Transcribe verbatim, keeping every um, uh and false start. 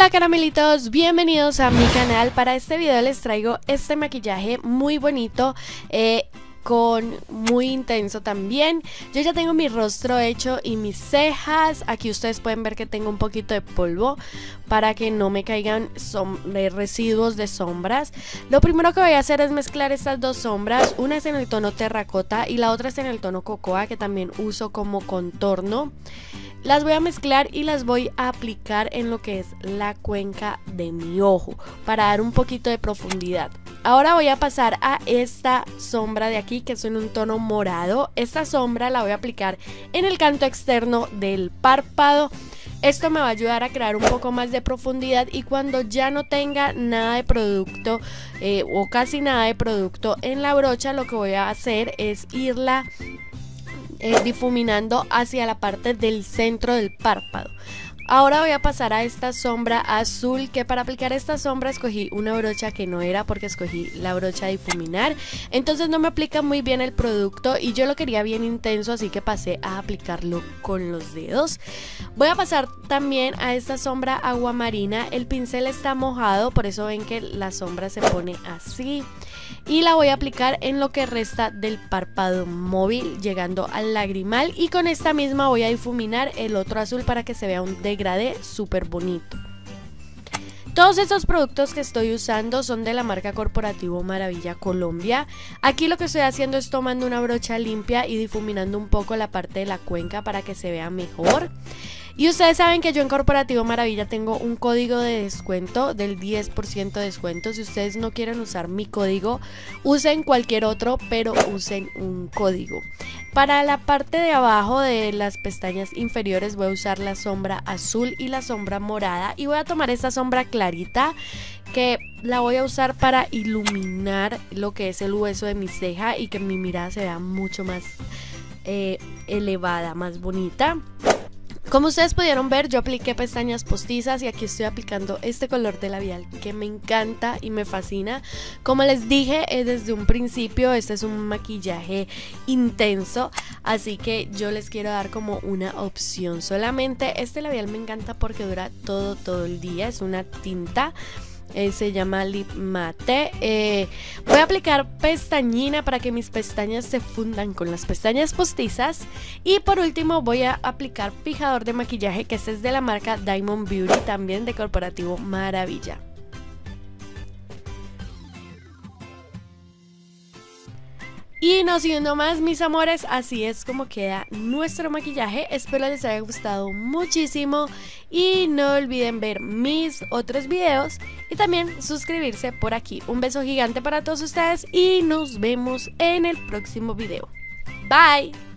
Hola caramelitos, bienvenidos a mi canal. Para este video les traigo este maquillaje muy bonito, eh, con muy intenso también. Yo ya tengo mi rostro hecho y mis cejas. Aquí ustedes pueden ver que tengo un poquito de polvo para que no me caigan residuos de sombras. Lo primero que voy a hacer es mezclar estas dos sombras. Una es en el tono terracota y la otra es en el tono cocoa, que también uso como contorno. Las voy a mezclar y las voy a aplicar en lo que es la cuenca de mi ojo para dar un poquito de profundidad. Ahora voy a pasar a esta sombra de aquí, que es en un tono morado. Esta sombra la voy a aplicar en el canto externo del párpado. Esto me va a ayudar a crear un poco más de profundidad, y cuando ya no tenga nada de producto eh, o casi nada de producto en la brocha, lo que voy a hacer es irla Eh, difuminando hacia la parte del centro del párpado. Ahora voy a pasar a esta sombra azul, que para aplicar esta sombra escogí una brocha que no era, porque escogí la brocha de difuminar, entonces no me aplica muy bien el producto y yo lo quería bien intenso, así que pasé a aplicarlo con los dedos. Voy a pasar también a esta sombra agua marina. El pincel está mojado, por eso ven que la sombra se pone así, y la voy a aplicar en lo que resta del párpado móvil, llegando al lagrimal, y con esta misma voy a difuminar el otro azul para que se vea un degradé súper bonito. Todos estos productos que estoy usando son de la marca Corporativo Maravilla Colombia. Aquí lo que estoy haciendo es tomando una brocha limpia y difuminando un poco la parte de la cuenca para que se vea mejor. Y ustedes saben que yo en Corporativo Maravilla tengo un código de descuento del diez por ciento de descuento. Si ustedes no quieren usar mi código, usen cualquier otro, pero usen un código. Para la parte de abajo de las pestañas inferiores voy a usar la sombra azul y la sombra morada, y voy a tomar esta sombra clarita que la voy a usar para iluminar lo que es el hueso de mi ceja y que mi mirada se vea mucho más eh, elevada, más bonita. Como ustedes pudieron ver, yo apliqué pestañas postizas y aquí estoy aplicando este color de labial que me encanta y me fascina. Como les dije eh, desde un principio, este es un maquillaje intenso, así que yo les quiero dar como una opción. Solamente este labial me encanta porque dura todo, todo el día. Es una tinta. Eh, se llama Lip Mate. eh, Voy a aplicar pestañina para que mis pestañas se fundan con las pestañas postizas. Y por último voy a aplicar fijador de maquillaje, que este es de la marca Diamond Beauty, también de Corporativo Maravilla. Y no siendo más, mis amores, así es como queda nuestro maquillaje. Espero les haya gustado muchísimo y no olviden ver mis otros videos y también suscribirse por aquí. Un beso gigante para todos ustedes y nos vemos en el próximo video. Bye.